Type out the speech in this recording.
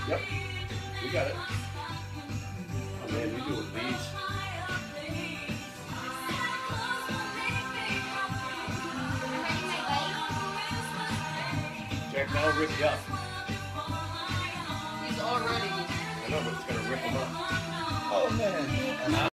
Yep. We got it. Oh man, we do with these. Jack, that'll rip you up. He's already. I know, but it's gonna rip him up. Oh man.